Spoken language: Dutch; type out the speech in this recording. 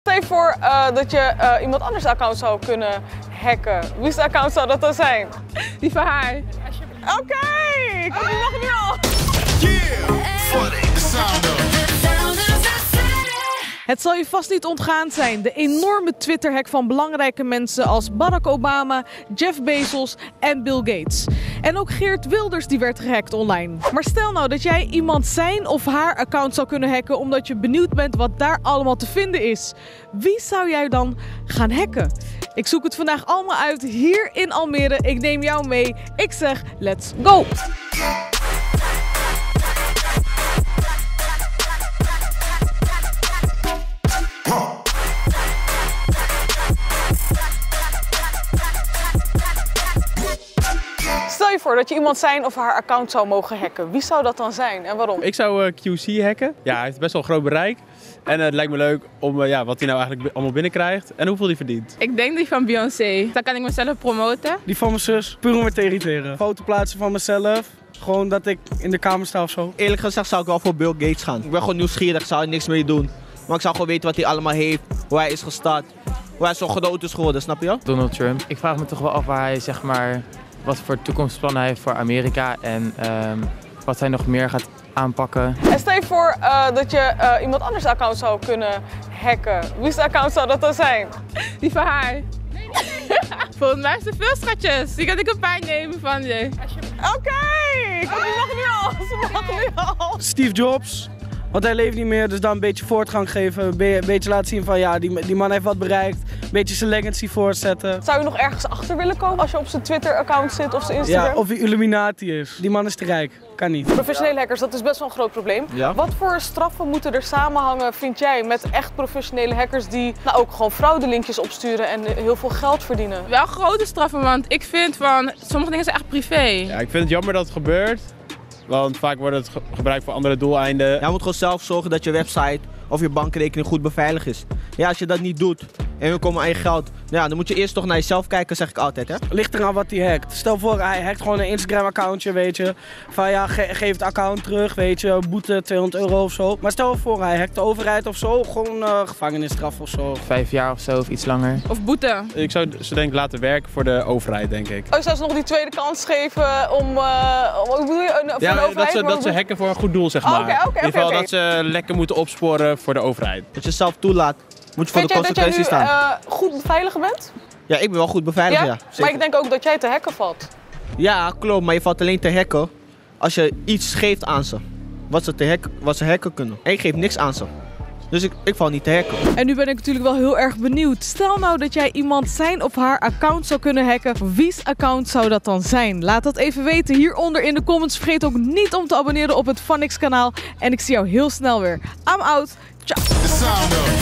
Stel je voor dat je iemand anders account zou kunnen hacken. Wie's account zou dat dan zijn? Die van haar. Oké, ik mag nu al. Het zal je vast niet ontgaan zijn, de enorme Twitter-hack van belangrijke mensen als Barack Obama, Jeff Bezos en Bill Gates. En ook Geert Wilders die werd gehackt online. Maar stel nou dat jij iemand zijn of haar account zou kunnen hacken omdat je benieuwd bent wat daar allemaal te vinden is. Wie zou jij dan gaan hacken? Ik zoek het vandaag allemaal uit hier in Almere. Ik neem jou mee. Ik zeg, let's go! Stel je voor dat je iemand zijn of haar account zou mogen hacken. Wie zou dat dan zijn en waarom? Ik zou QC hacken. Ja, hij heeft best wel groot bereik. En het lijkt me leuk om wat hij nou eigenlijk allemaal binnenkrijgt en hoeveel hij verdient. Ik denk die van Beyoncé. Dan kan ik mezelf promoten. Die van mijn zus, puur om me te irriteren. Foto plaatsen van mezelf. Gewoon dat ik in de kamer sta of zo. Eerlijk gezegd zou ik wel voor Bill Gates gaan. Ik ben gewoon nieuwsgierig, ik zou er niks mee doen. Maar ik zou gewoon weten wat hij allemaal heeft, hoe hij is gestart, hoe hij zo groot is geworden, snap je? Donald Trump. Ik vraag me toch wel af waar hij, zeg maar, wat voor toekomstplannen hij heeft voor Amerika en wat hij nog meer gaat aanpakken. En stel je voor dat je iemand anders account zou kunnen hacken. Wie's account zou dat dan zijn? Die van haar. Volgens mij is er veel schatjes. Die kan ik een paar nemen van je. Oké, ik mag nu al. Ze mag nu al. Steve Jobs. Want hij leeft niet meer, dus dan een beetje voortgang geven. Een beetje laten zien van ja, die man heeft wat bereikt. Een beetje zijn legacy voortzetten. Zou je nog ergens achter willen komen als je op zijn Twitter-account zit of zijn Instagram? Ja, of hij Illuminati is. Die man is te rijk. Kan niet. Professionele hackers, dat is best wel een groot probleem. Ja. Wat voor straffen moeten er samenhangen, vind jij, met echt professionele hackers die ook gewoon fraudelinkjes opsturen en heel veel geld verdienen? Wel grote straffen, want ik vind van sommige dingen zijn echt privé. Ja, ik vind het jammer dat het gebeurt. Want vaak wordt het gebruikt voor andere doeleinden. Jij moet gewoon zelf zorgen dat je website of je bankrekening goed beveiligd is. Ja, als je dat niet doet en we komen aan je geld, ja, dan moet je eerst toch naar jezelf kijken, zeg ik altijd, hè? Ligt eraan wat hij hackt. Stel voor, hij hackt gewoon een Instagram-accountje, weet je. Van ja, geef het account terug, weet je, boete €200 of zo. Maar stel voor, hij hackt de overheid of zo, gewoon gevangenisstraf of zo. 5 jaar of zo of iets langer. Of boete. Ik zou ze denk ik laten werken voor de overheid, denk ik. Oh, je zou ze nog die tweede kans geven om, hoe bedoel je, voor de overheid? Dat ze hacken voor een goed doel, zeg maar. Oké, in ieder geval dat ze lekken moeten opsporen voor de overheid. Dat je zelf toelaat, moet je voor de Vind jij dat consequenties jij nu staan. goed beveiligen bent? Ja, ik ben wel goed beveiligd, ja. Maar Zeker. ik denk ook dat jij te hacken valt. Ja, klopt, maar je valt alleen te hacken als je iets geeft aan ze. Wat ze hacken kunnen. En ik geef niks aan ze. Dus ik val niet te hacken. En nu ben ik natuurlijk wel heel erg benieuwd. Stel nou dat jij iemand zijn of haar account zou kunnen hacken. Wie's account zou dat dan zijn? Laat dat even weten hieronder in de comments. Vergeet ook niet om te abonneren op het Vanix kanaal. En ik zie jou heel snel weer. I'm out. Ciao.